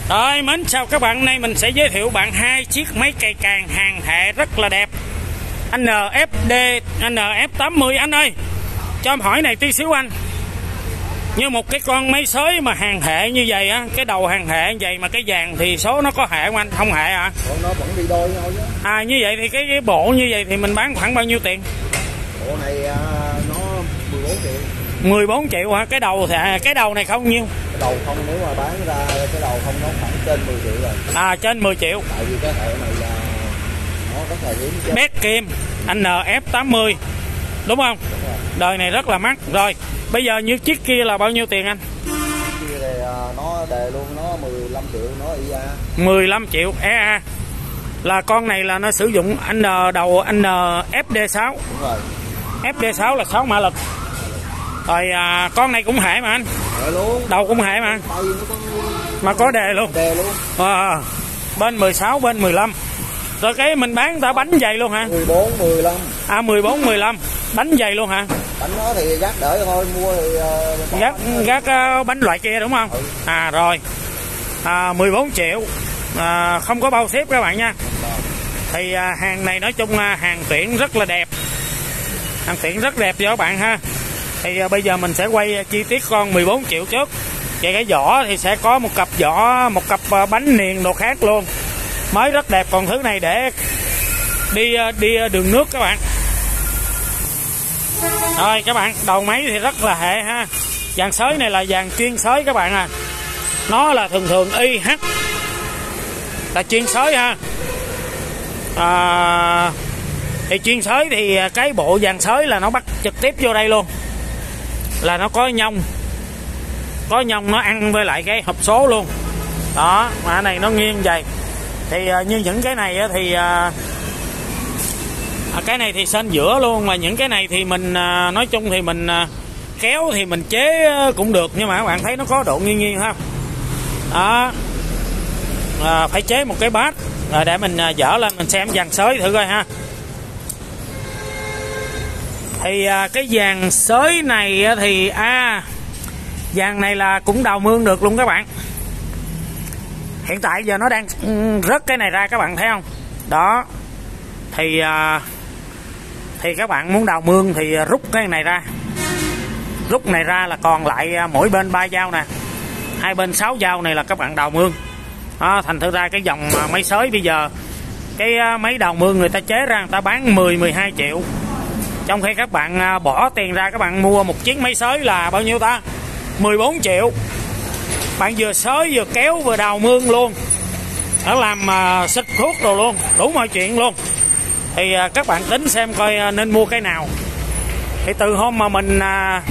Rồi, mến chào các bạn. Nay mình sẽ giới thiệu bạn hai chiếc máy cày càng hàng hệ rất là đẹp, NFD NF80. Anh ơi, cho em hỏi này tí xíu anh. Như một cái con máy xới mà hàng hệ như vậy á, cái đầu hàng hệ như vậy mà cái dàn thì số nó có hệ không anh? Không hệ hả? Nó vẫn đi đôi nhau chứ. À, như vậy thì cái bộ như vậy thì mình bán khoảng bao nhiêu tiền? Bộ này nó 14 triệu. 14 triệu hả? Cái đầu thì cái đầu này không nhiêu? Cái đầu không, nếu mà bán ra cái đầu không nó khoảng trên 10 triệu rồi. À, trên 10 triệu. Tại vì cái hệ này là nó rất là hiếm chứ. Bét Kim NF80 đúng không? Đúng rồi. Đời này rất là mắc. Rồi bây giờ như chiếc kia là bao nhiêu tiền anh? Chiếc kia thì nó đề luôn, nó 15 triệu, nó EA. 15 triệu EA. Là con này là nó sử dụng đầu FD6. Đúng rồi. FD6 là 6 mã lực. Rồi con này cũng hệ mà anh. Hệ luôn. Đầu cũng hệ mà. Tay nó có... Mà có đề luôn. Đề luôn. Bên 16 bên 15. Rồi cái mình bán ta bánh dày luôn hả? 14, 15. À, 14, 15. Bánh dày luôn hả? Bánh nó thì gác đỡ thôi, mua thì... Gác bánh loại kia đúng không? Ừ. À rồi. 14 triệu. Không có bao ship các bạn nha. Thì hàng này nói chung hàng tuyển rất là đẹp. Hàng tuyển rất đẹp cho các bạn ha. Thì bây giờ mình sẽ quay chi tiết con 14 triệu trước. Về cái vỏ thì sẽ có một cặp vỏ, một cặp bánh niền đồ khác luôn. Mới rất đẹp. Còn thứ này để đi đường nước các bạn. Rồi các bạn, đầu máy thì rất là hệ ha. Dàn xới này là dàn chuyên xới các bạn à. Nó là thường IH là chuyên xới ha. Thì chuyên xới thì cái bộ dàn xới là nó bắt trực tiếp vô đây luôn. Là nó có nhông. Có nhông nó ăn với lại cái hộp số luôn. Đó, mà cái này nó nghiêng vậy. Thì như những cái này thì cái này thì sên giữa luôn. Mà những cái này thì mình nói chung thì mình kéo thì mình chế cũng được. Nhưng mà các bạn thấy nó có độ nghiêng ha. Đó. Phải chế một cái bát để mình dỡ lên mình xem dàn xới thử coi ha. Thì cái dàn xới này thì dàn này là cũng đào mương được luôn các bạn. Hiện tại giờ nó đang rớt cái này ra các bạn thấy không? Đó. Thì các bạn muốn đào mương thì rút cái này ra. Rút này ra là còn lại mỗi bên 3 dao nè. Hai bên 6 dao này là các bạn đào mương. Đó, thành thử ra cái dòng máy xới bây giờ cái máy đào mương người ta chế ra người ta bán 10-12 triệu. Trong khi các bạn bỏ tiền ra các bạn mua một chiếc máy xới là bao nhiêu ta? 14 triệu. Bạn vừa xới vừa kéo vừa đào mương luôn. Nó làm xịt thuốc đồ luôn, đủ mọi chuyện luôn. Thì các bạn tính xem coi nên mua cái nào. Thì từ hôm mà mình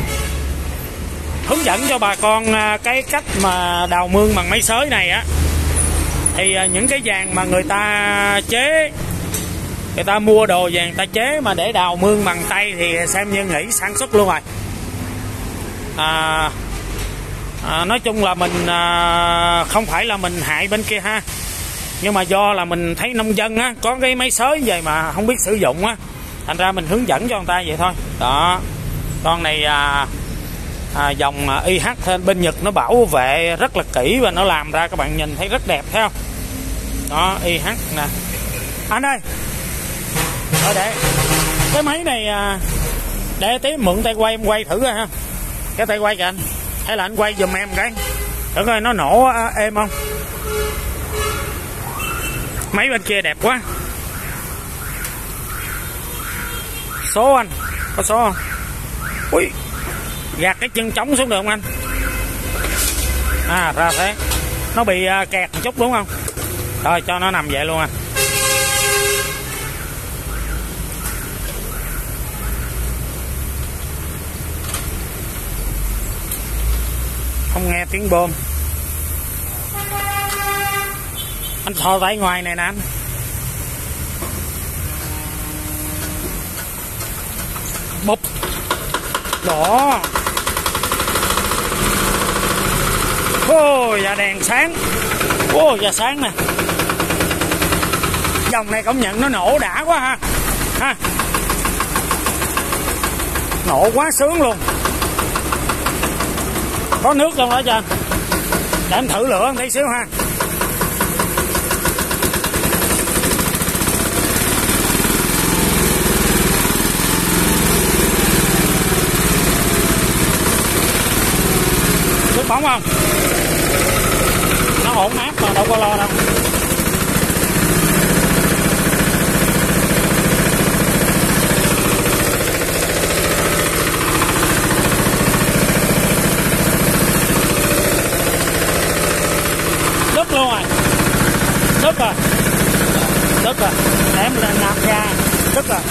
hướng dẫn cho bà con cái cách mà đào mương bằng máy xới này á, thì những cái dàn mà người ta chế, người ta mua đồ về người ta chế mà để đào mương bằng tay thì xem như nghỉ sản xuất luôn rồi. Nói chung là mình không phải là mình hại bên kia ha. Nhưng mà do là mình thấy nông dân á có cái máy xới về mà không biết sử dụng á, thành ra mình hướng dẫn cho người ta vậy thôi. Đó. Con này dòng IH bên Nhật nó bảo vệ rất là kỹ và nó làm ra các bạn nhìn thấy rất đẹp thấy không? Đó, IH nè. Anh ơi. Rồi để cái máy này để tí mượn tay quay em quay thử coi ha. Cái tay quay kìa anh. Hay là anh quay giùm em cái. Thử coi nó nổ êm không? Máy bên kia đẹp quá. Số anh, có số không? Ui, gạt cái chân trống xuống được không anh? Ra thế. Nó bị kẹt một chút đúng không? Rồi cho nó nằm vậy luôn anh. Không nghe tiếng bơm. Anh thò tay ngoài này nè anh. Bụp. Đó. Dạ đèn sáng. Dạ sáng nè. Dòng này công nhận nó nổ đã quá ha. Nổ quá sướng luôn. Có nước trong đó cho anh. Để em thử lửa tí xíu ha. bóng không? Nó ổn áp mà đâu có lo đâu. Đứt luôn rồi. Đứt rồi. Đứt rồi. Để em nạp ra. Đứt rồi.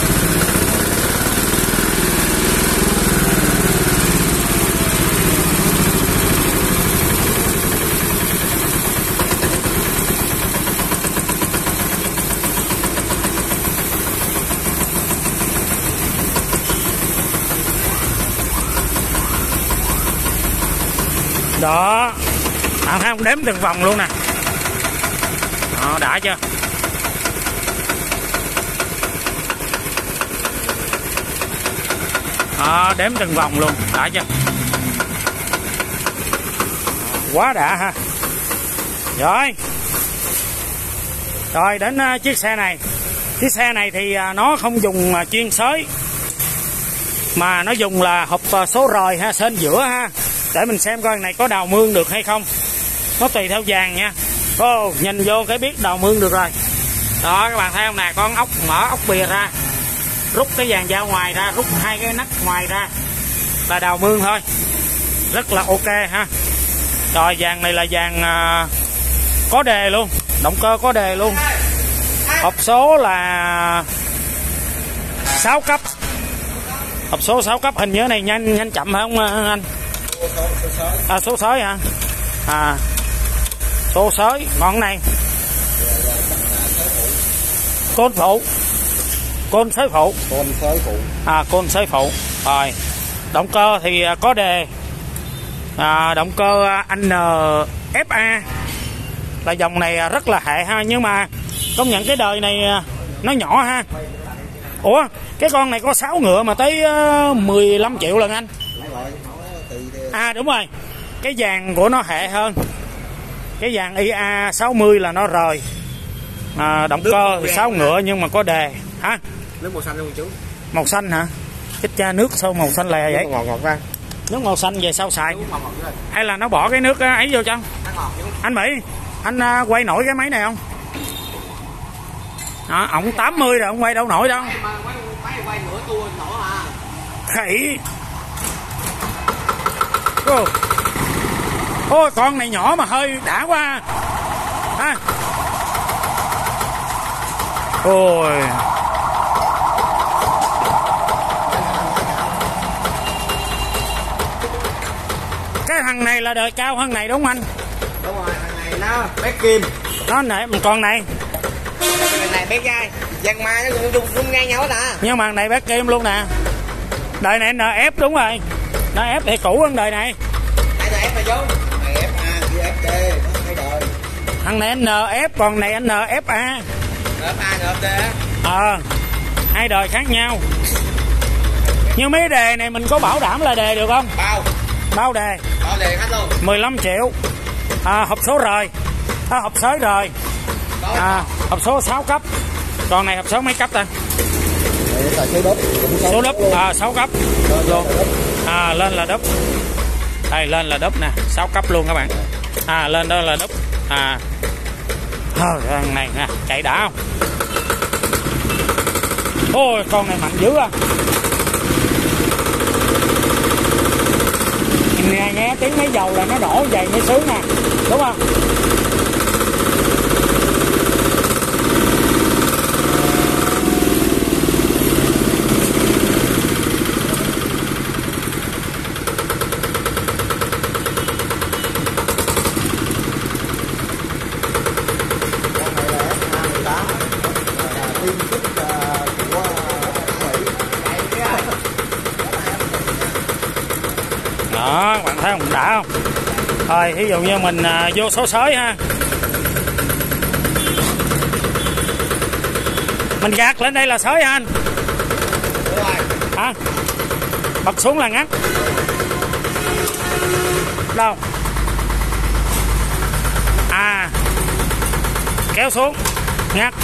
Đó, bạn thấy không, đếm từng vòng luôn nè. Đó, đã chưa? Đó, đếm từng vòng luôn, đã chưa? Quá đã ha. Rồi đến chiếc xe này. Chiếc xe này thì nó không dùng chuyên xới, mà nó dùng là hộp số rời ha, sên giữa ha. Để mình xem coi này có đào mương được hay không. Nó tùy theo dàn nha. Nhìn vô cái biết đào mương được rồi. Đó các bạn thấy không nè, con ốc mở ốc bìa ra, rút cái dàn dao ngoài ra, rút hai cái nắp ngoài ra là đào mương thôi. Rất là ok ha. Rồi dàn này là dàn có đề luôn, động cơ có đề luôn. Hộp số là 6 cấp. Hộp số 6 cấp, hình như này nhanh chậm phải không anh? Số sới hả? Số sới, ngọn này côn phụ, côn sới phụ, côn sới phụ. Rồi động cơ thì có đề động cơ NFA, là dòng này rất là hệ ha. Nhưng mà công nhận cái đời này nó nhỏ ha. Ủa cái con này có 6 ngựa mà tới 15 triệu lần anh. Đúng rồi, cái dàn của nó hệ hơn. Cái dàn IA60 là nó rời. Động cơ thì 6 ngựa nhưng mà có đề hả? Nước màu xanh luôn chú. Màu xanh hả? Chết cha, nước sao màu xanh lè vậy? Ngọt ra. Nước màu xanh về sao xài? Hay là nó bỏ cái nước ấy vô trong? Anh Mỹ, anh quay nổi cái máy này không? Ổng 80 rồi, ông quay đâu nổi đâu. Quay nửa tua nổi à. Khỉ. Ôi con này nhỏ mà hơi đã quá ha. Ôi cái thằng này là đời cao hơn này đúng không anh? Đúng rồi, thằng này nó bét kim. Nó này con này. Thằng này bét gai. Giang mai nó cũng ngang nhau nè. Nhưng mà thằng này bét kim luôn nè. Đời này NF đúng rồi. NF thì cũ hơn đời này. NF mà vô. FD, nó đời. Thằng này NF, còn này NFA. NFD. Hai đời khác nhau. Nhưng mấy đề này mình có bảo đảm là đề được không? Bao đề. Bao đề hết luôn. 15 triệu. Hộp số rời. Hộp sới rời. Hộp số 6 cấp. Còn này hộp số mấy cấp ta? Số đúp. 6 cấp luôn. Lên là đúp. Đây lên là đúp nè, 6 cấp luôn các bạn. Lên đó là đúp. Thằng này nè, chạy đã không? Ôi con này mạnh dữ à. Nghe tiếng máy dầu là nó đổ vậy mới sướng nè, đúng không? Đó, các bạn thấy không, đã không? Rồi, ví dụ như mình vô số sới ha. Mình gạt lên đây là sới hả anh? Hả? Bật xuống là ngắt. Đâu? Kéo xuống, ngắt.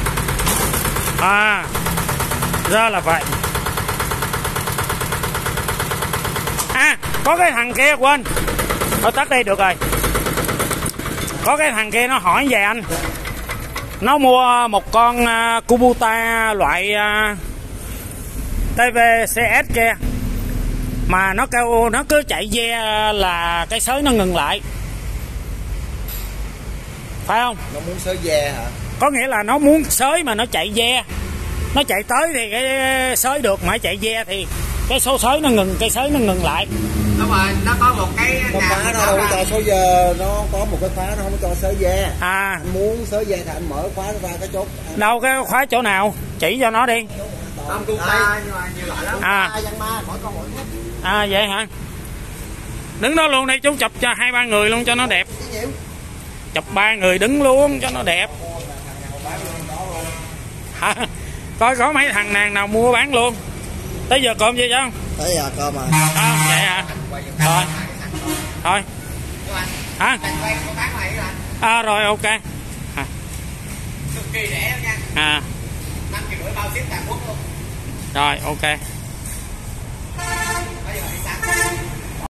Ra là vậy. Có cái thằng kia quên, Thôi tắt đi được rồi. Có cái thằng kia nó hỏi về anh, nó mua một con Kubota loại TVCS kia, mà nó kêu nó cứ chạy ve là cái sới nó ngừng lại, phải không? Nó muốn sới ve hả? Có nghĩa là nó muốn sới mà nó chạy ve, nó chạy tới thì cái sới được, mà chạy ve thì cái số sới nó ngừng, cái sới nó ngừng lại. Đúng rồi, nó có một cái nó khóa, nó đâu có cho số giờ, nó có một cái khóa nó không có cho sới ve. Anh muốn sới ve thì anh mở khóa ra cái chốt. Đâu cái khóa chỗ nào? Chỉ cho nó đi. Không, nhưng mà nhiều loại lắm. Vậy hả? Đứng đó luôn đi chú, chụp cho 2-3 người luôn cho nó đẹp. Chụp 3 người đứng luôn cho nó đẹp. Coi có mấy thằng nàng nào mua bán luôn. Tới giờ cơm chưa chứ? Tới giờ cơm rồi. Vậy hả? Thôi. Hả? Rồi ok. Cực kỳ rẻ nha. 5,5 bao ship toàn quốc luôn. Rồi ok.